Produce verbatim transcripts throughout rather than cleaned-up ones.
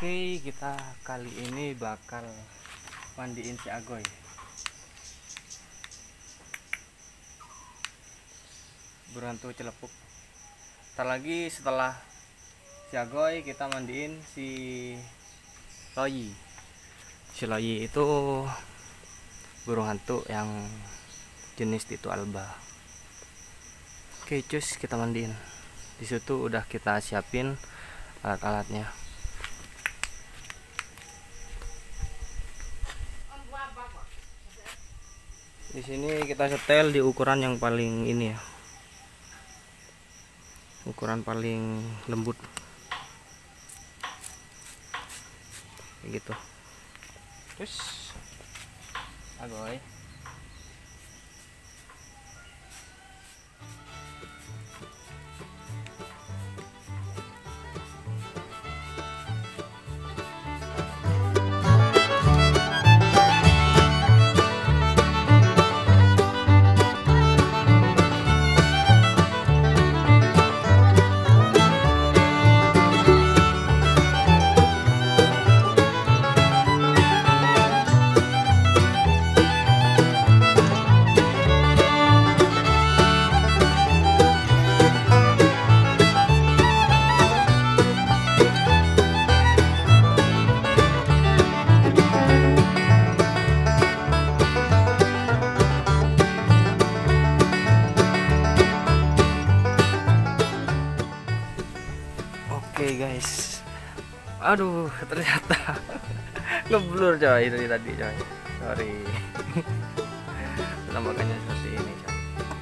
Oke, kita kali ini bakal mandiin si Agoy. Berhantu celepuk. Ntar lagi setelah si Agoy kita mandiin si Loyi. Si Loyi itu burung hantu yang jenis Titu alba. Oke, cus, kita mandiin. Di situ udah kita siapin alat-alatnya. Di sini kita setel di ukuran yang paling ini ya, ukuran paling lembut, kayak gitu. Terus, Agoy. Oke guys, aduh ternyata ngeblur coy dari tadi coy, sorry. Penampakannya seperti ini coy.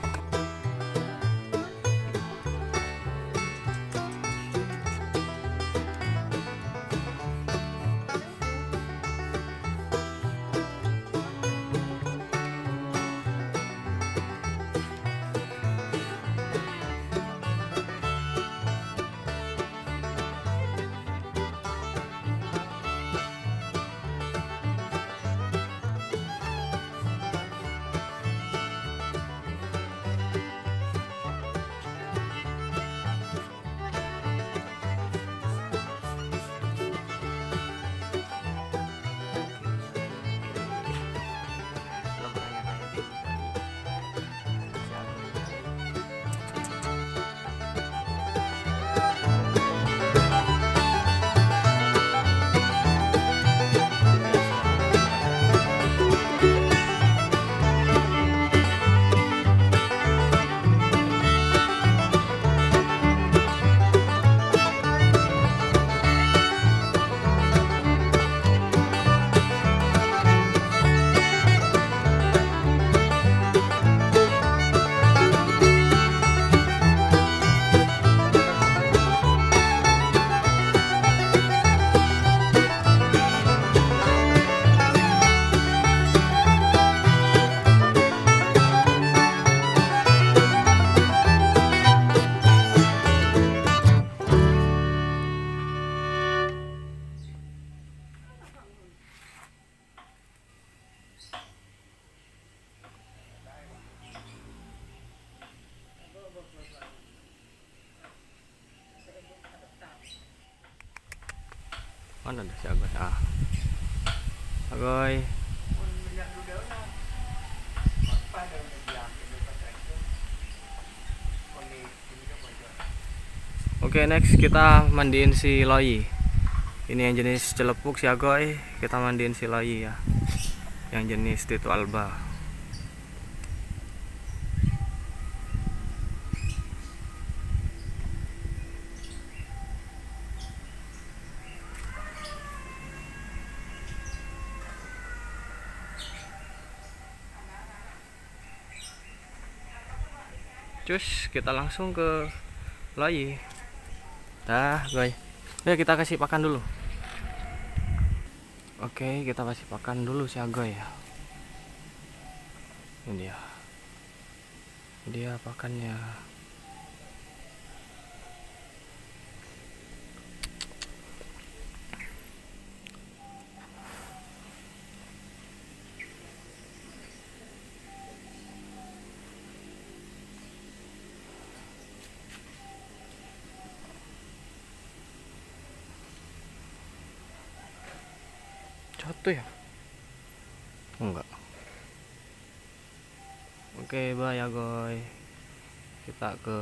Mana ada si Agoy? Ah, Agoy. Oke, next kita mandiin si Loyi. Ini yang jenis celepuk si Agoy. Kita mandiin si Loyi ya, yang jenis Titu alba. Cus, kita langsung ke Loyi. Dah, Goy. Ayo kita kasih pakan dulu. Oke, kita kasih pakan dulu si Agoy ya. Ini dia. Ini dia pakannya. satu ya? Enggak. Oke, bye ya guys. Kita ke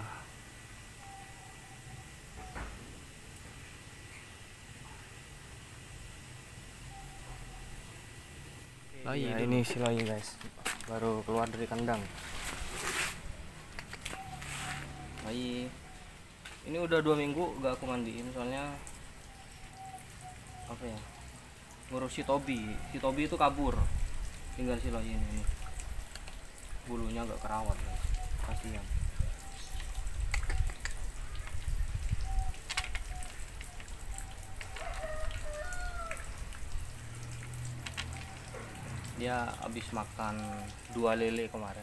Loyi. Ya, ini si Loyi guys, baru keluar dari kandang. Loyi, ini udah dua minggu gak aku mandiin soalnya apa ya, ngurus si Tobi. Si Tobi itu kabur, tinggal si Loyi ini, ini. Bulunya agak kerawat guys, kasihan. Dia habis makan dua lele kemarin.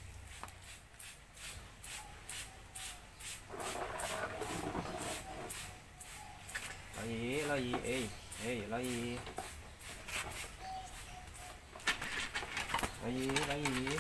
Loyi, Loyi, eh, eh, Loyi, Loyi, Loyi.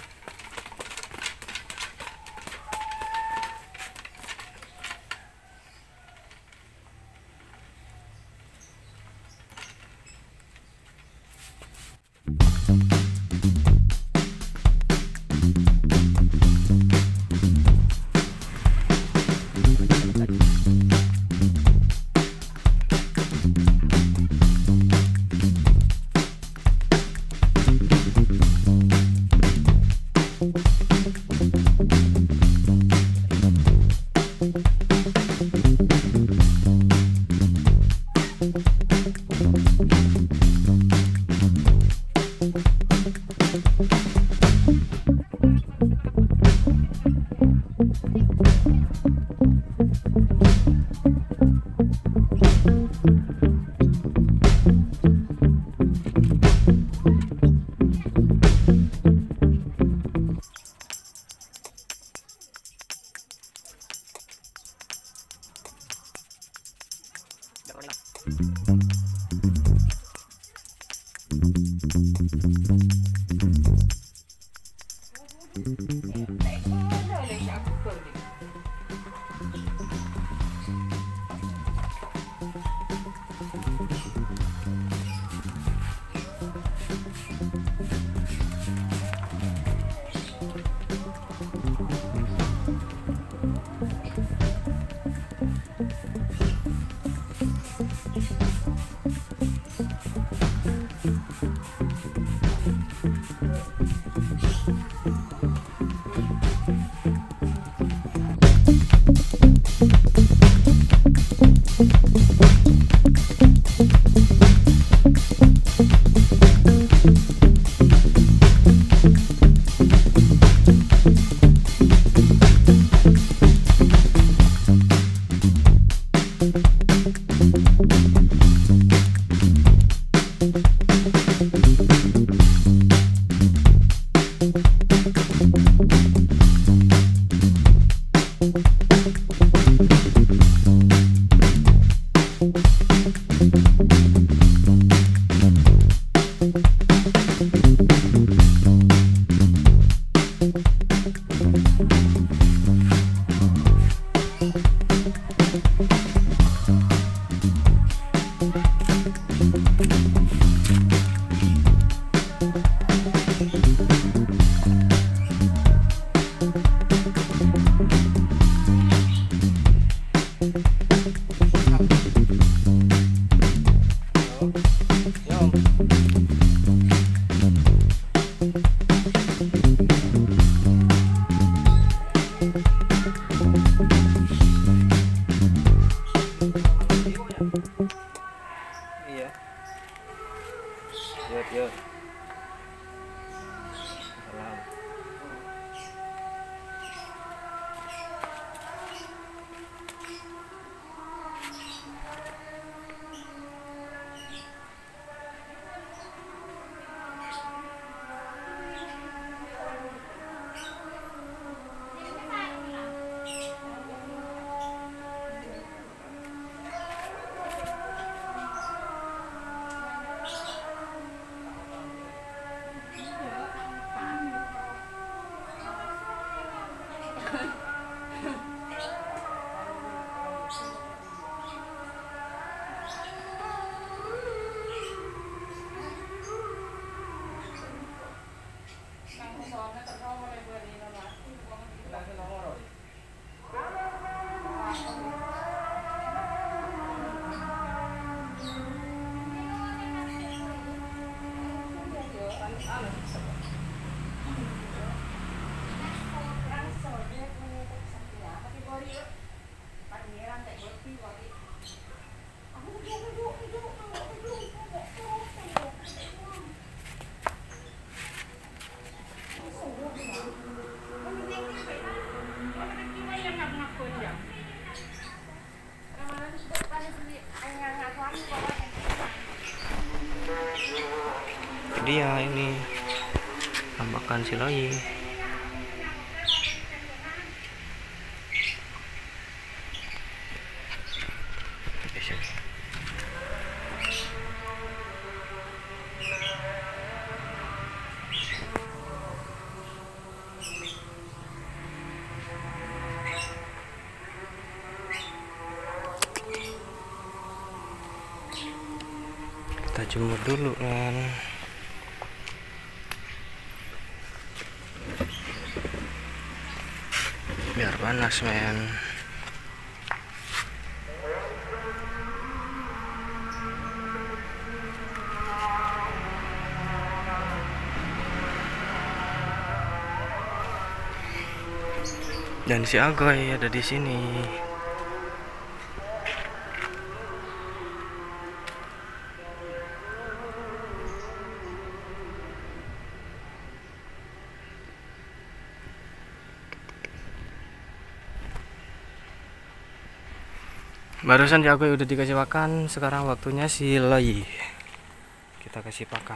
Dia ini tambahkan si loyi. Kita jemur dulu kan, biar panas men. Dan si Agoy ada di sini. Barusan Agoy udah dikasih makan, sekarang waktunya si loyi kita kasih pakan.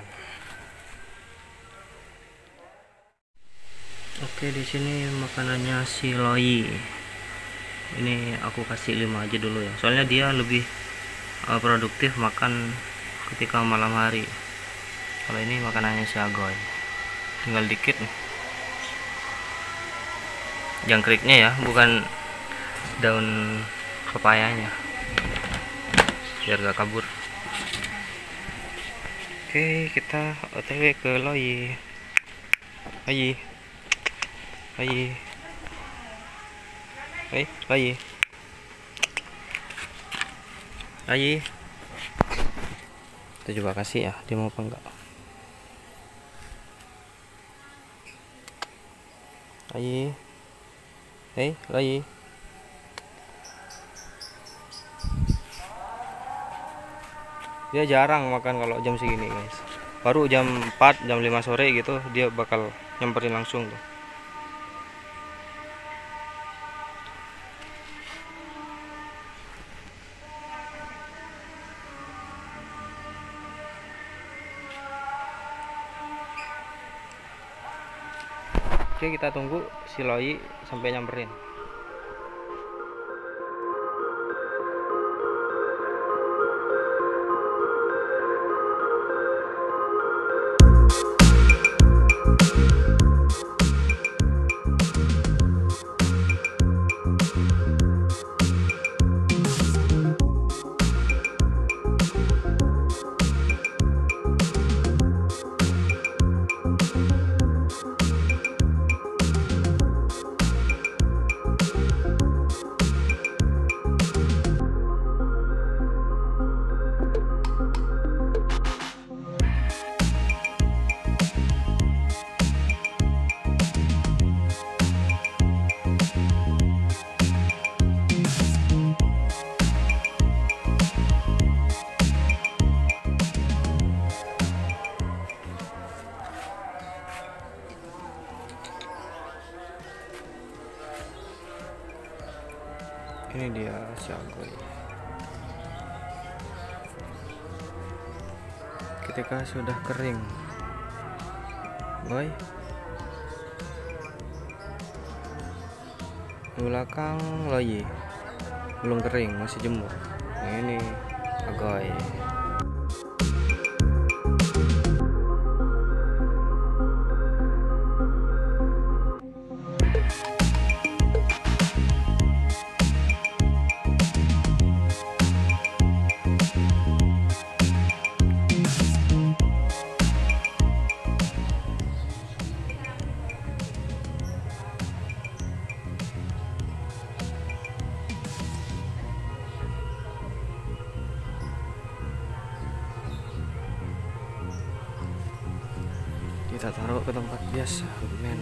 Oke, di sini makanannya si loyi. Ini aku kasih lima aja dulu ya, soalnya dia lebih uh, produktif makan ketika malam hari. Kalau ini makanannya si Agoy, tinggal dikit nih. Jangkriknya ya, bukan daun pepayanya, biar gak kabur. Oke, kita O T W ke loyi. Loyi, loyi, eh, loyi, loyi. Kita coba kasih ya, dia mau apa enggak. Loyi, eh, loyi. Dia jarang makan kalau jam segini guys, baru jam empat, jam lima sore gitu dia bakal nyamperin langsung tuh. Oke, kita tunggu si loyi sampai nyamperin. Ini dia si Agoy. Ketika sudah kering, boy, belakang loyi belum kering, masih jemur. Nah, ini Agoy. Kita taruh ke tempat biasa, men.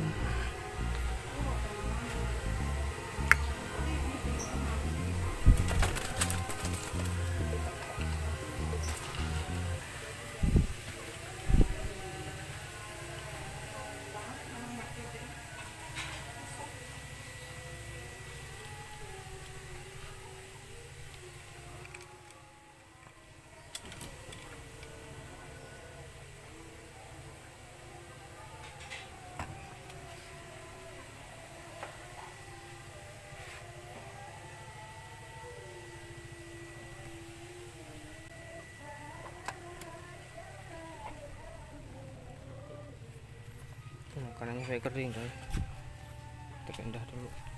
makanannya sampai kering guys. Kita pindah dulu.